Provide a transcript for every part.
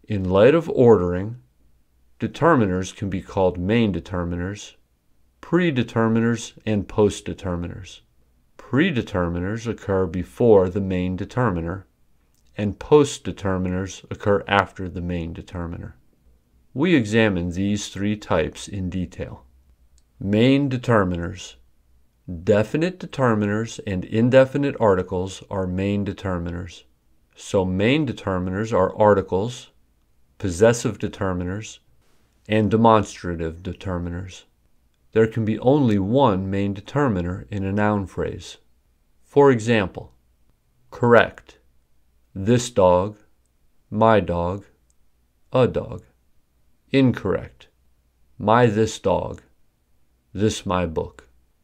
In light of ordering, determiners can be called main determiners, predeterminers, and postdeterminers. Predeterminers occur before the main determiner, and postdeterminers occur after the main determiner. We examine these three types in detail. Main determiners. Definite determiners and indefinite articles are main determiners. So main determiners are articles, possessive determiners, and demonstrative determiners. There can be only one main determiner in a noun phrase. For example, correct, this dog, my dog, a dog. Incorrect, my this dog, this my book.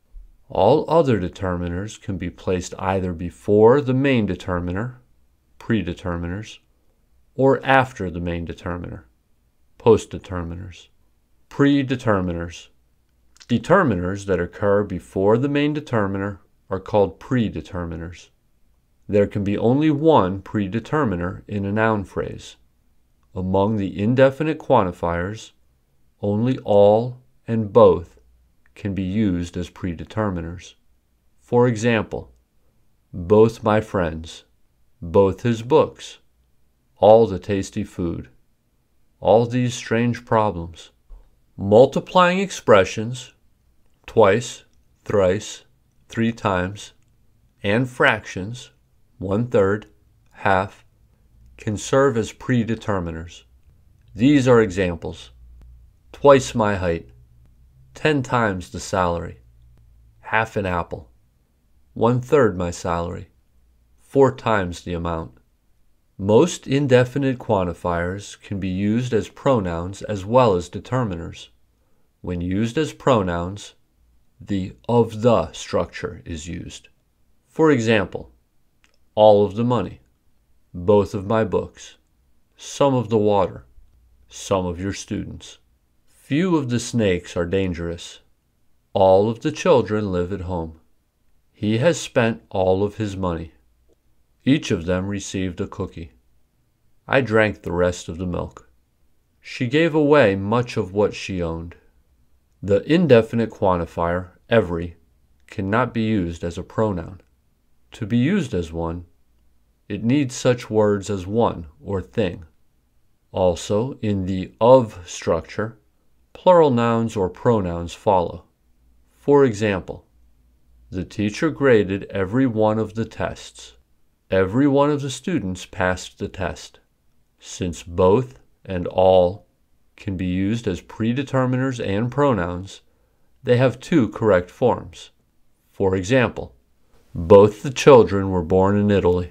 All other determiners can be placed either before the main determiner, predeterminers, or after the main determiner, postdeterminers. Predeterminers. Determiners that occur before the main determiner are called predeterminers. There can be only one predeterminer in a noun phrase. Among the indefinite quantifiers, only all and both can be used as predeterminers. For example, both my friends, both his books, all the tasty food, all these strange problems. Multiplying expressions, twice, thrice, 3 times, and fractions, 1/3, half, can serve as predeterminers. These are examples. Twice my height, 10 times the salary, half an apple, 1/3 my salary, 4 times the amount. Most indefinite quantifiers can be used as pronouns as well as determiners. When used as pronouns, the of the structure is used. For example, all of the money, both of my books, some of the water, some of your students. Few of the snakes are dangerous. All of the children live at home. He has spent all of his money. Each of them received a cookie. I drank the rest of the milk. She gave away much of what she owned. The indefinite quantifier, every, cannot be used as a pronoun. To be used as one, it needs such words as one or thing. Also, in the of structure, plural nouns or pronouns follow. For example, the teacher graded every one of the tests. Every one of the students passed the test. Since both and all can be used as predeterminers and pronouns, they have 2 correct forms. For example, both the children were born in Italy.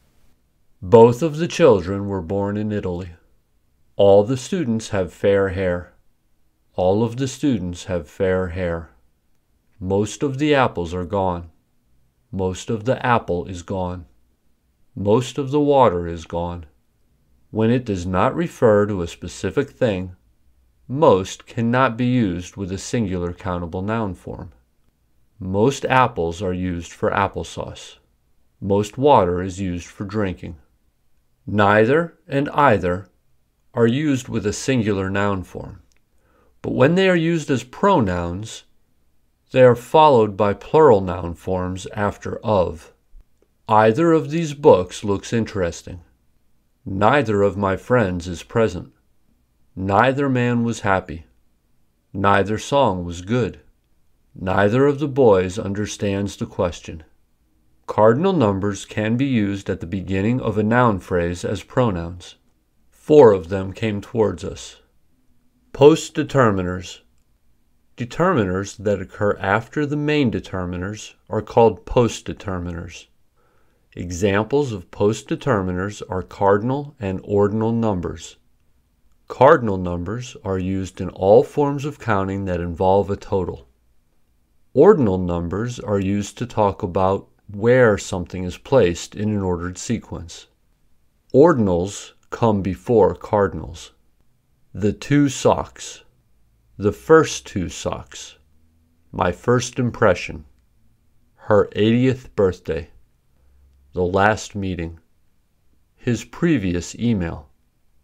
Both of the children were born in Italy. All the students have fair hair. All of the students have fair hair. Most of the apples are gone. Most of the apple is gone. Most of the water is gone. When it does not refer to a specific thing, most cannot be used with a singular countable noun form. Most apples are used for applesauce. Most water is used for drinking. Neither and either are used with a singular noun form. But when they are used as pronouns, they are followed by plural noun forms after of. Either of these books looks interesting. Neither of my friends is present. Neither man was happy. Neither song was good. Neither of the boys understands the question. Cardinal numbers can be used at the beginning of a noun phrase as pronouns. 4 of them came towards us. Postdeterminers. Determiners that occur after the main determiners are called postdeterminers. Examples of postdeterminers are cardinal and ordinal numbers. Cardinal numbers are used in all forms of counting that involve a total. Ordinal numbers are used to talk about where something is placed in an ordered sequence. Ordinals come before cardinals. The 2 socks. The first 2 socks. My first impression. Her 80th birthday. The last meeting. His previous email.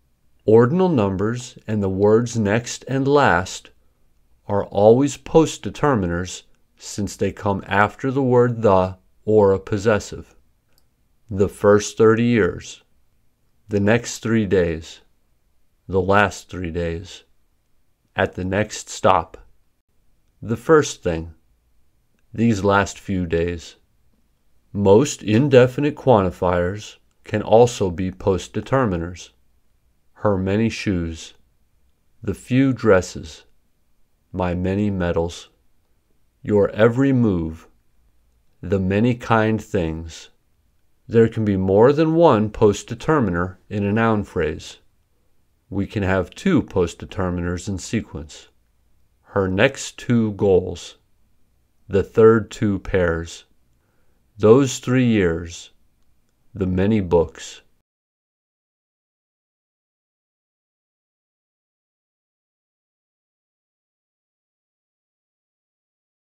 Ordinal numbers and the words next and last are always post-determiners since they come after the word the or a possessive. The first 30 years, the next 3 days, the last 3 days, at the next stop, the first thing, these last few days. Most indefinite quantifiers can also be post-determiners. Her many shoes, the few dresses, my many medals, your every move, the many kind things. There can be more than one post-determiner in a noun phrase. We can have 2 post-determiners in sequence. Her next 2 goals, the third 2 pairs, those 3 years, the many books.